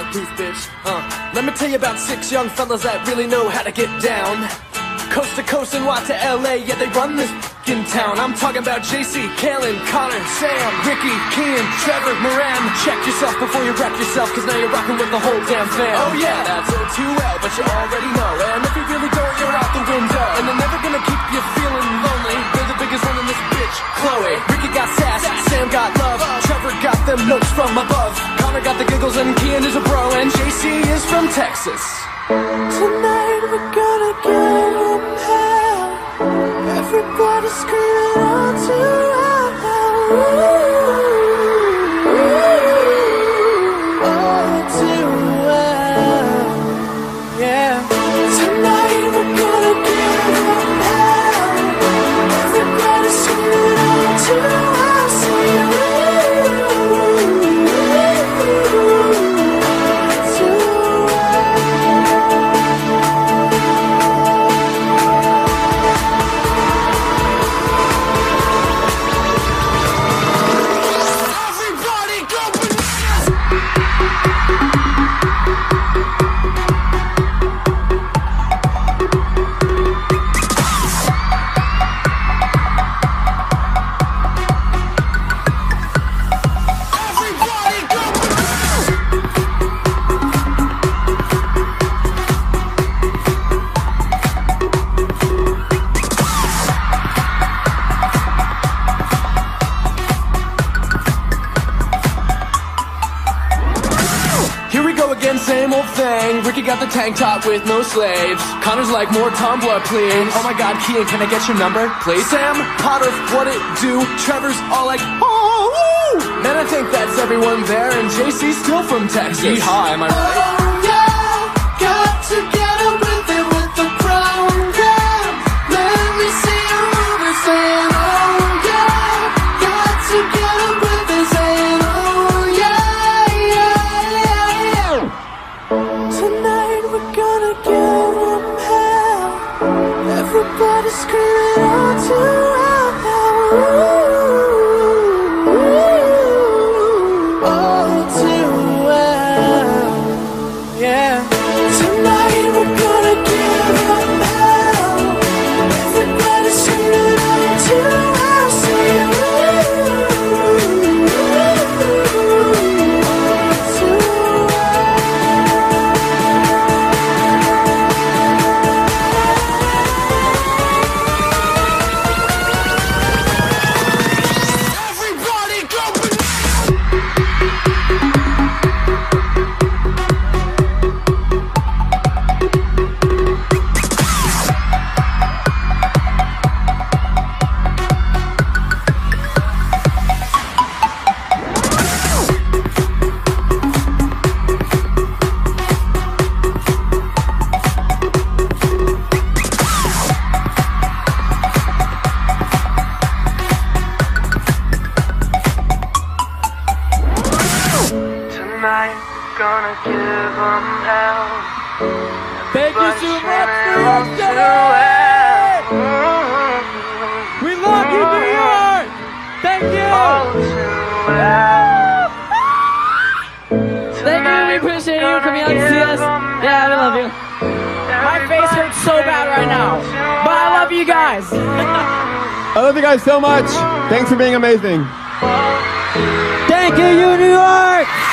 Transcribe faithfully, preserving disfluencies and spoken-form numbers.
waterproof, bitch. Uh, let me tell you about six young fellas that really know how to get down. Coast to coast and what to L A, yeah, they run this f***ing town. I'm talking about J C, Kalen, Connor, Sam, Ricky, Kian, Trevor, Moran. Check yourself before you wreck yourself, cause now you're rocking with the whole damn fam. Oh yeah, that's O two L, but you already know. And if you really don't, you're out the window. And they're never gonna keep you feeling lonely. They're the biggest one in this bitch, Chloe. Ricky got sass, Sam got love, Trevor got them notes from above. Connor got the giggles and Kian is a bro, and J C is from Texas. Tonight we're gonna give them hell. Everybody screaming out to hell. All too well. Yeah. Tonight we're gonna give them hell. Everybody screaming out to hell. Same old thing. Ricky got the tank top with no slaves. Connor's like, more Tumblr, please. Oh my god, Kian, can I get your number, please? Sam, Potter, what it do? Trevor's all like, oh, woo! Man, I think that's everyone there, and J C's still from Texas. Yeehaw, am I right? Oh yeah, got to get up with it with the crown, yeah. Let me see you move it, saying, oh yeah, got to get up with it, saying, oh yeah, yeah, yeah, yeah. Tonight we're gonna give them hell. Everybody screaming out to hell. All too well. Yeah. Tonight we're gonna give them hell. Everybody screaming out to hell. Saying, gonna give them hell. Thank you so much for yesterday! We love you, New York! Thank you! Thank you, we appreciate you coming out to see us. Yeah, we love you. My face hurts so bad right now, but I love you guys. I love you guys so much. Thanks for being amazing. Thank you, New York!